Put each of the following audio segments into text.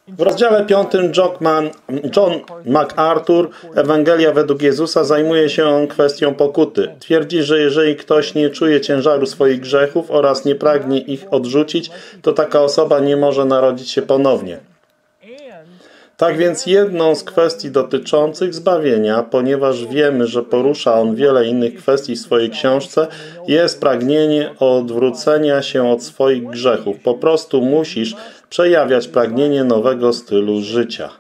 W rozdziale 5 John MacArthur, Ewangelia według Jezusa, zajmuje się kwestią pokuty. Twierdzi, że jeżeli ktoś nie czuje ciężaru swoich grzechów oraz nie pragnie ich odrzucić, to taka osoba nie może narodzić się ponownie. Tak więc jedną z kwestii dotyczących zbawienia, ponieważ wiemy, że porusza on wiele innych kwestii w swojej książce, jest pragnienie odwrócenia się od swoich grzechów. Po prostu musisz przejawiać pragnienie nowego stylu życia.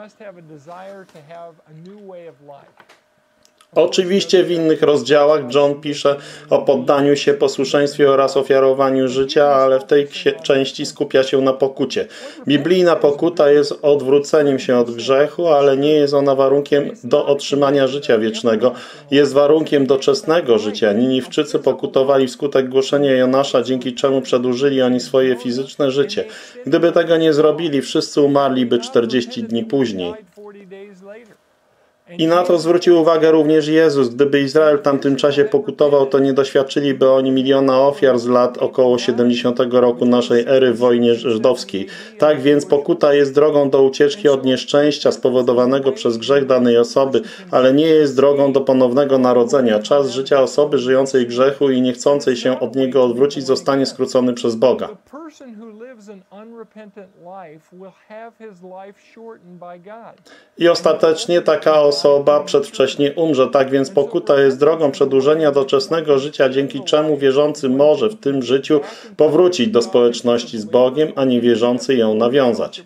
Oczywiście w innych rozdziałach John pisze o poddaniu się, posłuszeństwie oraz ofiarowaniu życia, ale w tej części skupia się na pokucie. Biblijna pokuta jest odwróceniem się od grzechu, ale nie jest ona warunkiem do otrzymania życia wiecznego. Jest warunkiem doczesnego życia. Niniwczycy pokutowali wskutek głoszenia Jonasza, dzięki czemu przedłużyli oni swoje fizyczne życie. Gdyby tego nie zrobili, wszyscy umarliby 40 dni później. I na to zwrócił uwagę również Jezus. Gdyby Izrael w tamtym czasie pokutował, to nie doświadczyliby oni miliona ofiar z lat około 70 roku naszej ery w wojnie żydowskiej. Tak więc pokuta jest drogą do ucieczki od nieszczęścia spowodowanego przez grzech danej osoby, ale nie jest drogą do ponownego narodzenia. Czas życia osoby żyjącej w grzechu i nie chcącej się od niego odwrócić zostanie skrócony przez Boga. I ostatecznie taka osoba przedwcześnie umrze. Tak więc pokuta jest drogą przedłużenia doczesnego życia, dzięki czemu wierzący może w tym życiu powrócić do społeczności z Bogiem, a niewierzący ją nawiązać.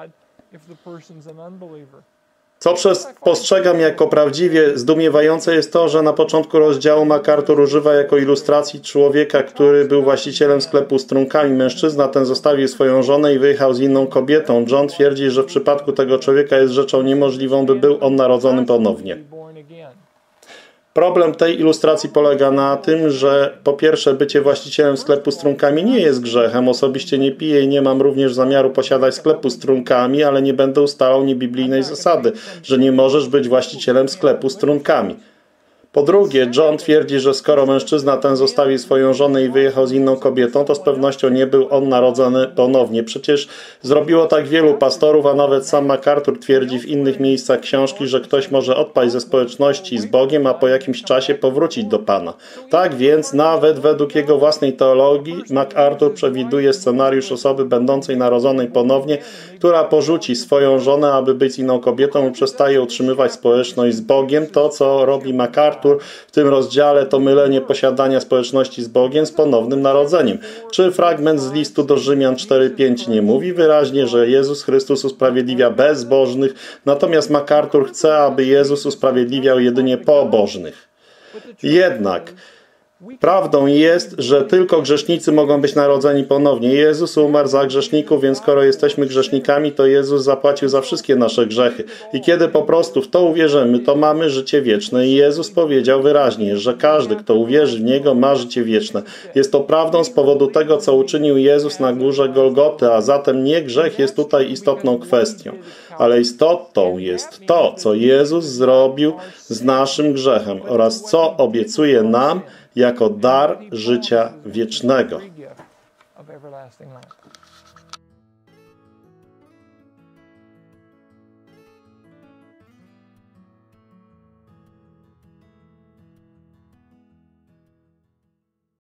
Co postrzegam jako prawdziwie zdumiewające jest to, że na początku rozdziału MacArthur używa jako ilustracji człowieka, który był właścicielem sklepu z trunkami. Mężczyzna ten zostawił swoją żonę i wyjechał z inną kobietą. John twierdzi, że w przypadku tego człowieka jest rzeczą niemożliwą, by był on narodzony ponownie. Problem tej ilustracji polega na tym, że po pierwsze bycie właścicielem sklepu z trunkami nie jest grzechem. Osobiście nie piję i nie mam również zamiaru posiadać sklepu z trunkami, ale nie będę ustalał niebiblijnej zasady, że nie możesz być właścicielem sklepu z trunkami. Po drugie, John twierdzi, że skoro mężczyzna ten zostawił swoją żonę i wyjechał z inną kobietą, to z pewnością nie był on narodzony ponownie. Przecież zrobiło tak wielu pastorów, a nawet sam MacArthur twierdzi w innych miejscach książki, że ktoś może odpaść ze społeczności z Bogiem, a po jakimś czasie powrócić do Pana. Tak więc nawet według jego własnej teologii MacArthur przewiduje scenariusz osoby będącej narodzonej ponownie, która porzuci swoją żonę, aby być z inną kobietą i przestaje utrzymywać społeczność z Bogiem. To, co robi MacArthur w tym rozdziale, to mylenie posiadania społeczności z Bogiem z ponownym narodzeniem. Czy fragment z listu do Rzymian 4:5 nie mówi wyraźnie, że Jezus Chrystus usprawiedliwia bezbożnych, natomiast MacArthur chce, aby Jezus usprawiedliwiał jedynie pobożnych. Jednak prawdą jest, że tylko grzesznicy mogą być narodzeni ponownie. Jezus umarł za grzeszników, więc skoro jesteśmy grzesznikami, to Jezus zapłacił za wszystkie nasze grzechy. I kiedy po prostu w to uwierzymy, to mamy życie wieczne. I Jezus powiedział wyraźnie, że każdy, kto uwierzy w Niego, ma życie wieczne. Jest to prawdą z powodu tego, co uczynił Jezus na górze Golgoty, a zatem nie grzech jest tutaj istotną kwestią. Ale istotą jest to, co Jezus zrobił z naszym grzechem oraz co obiecuje nam jako dar życia wiecznego.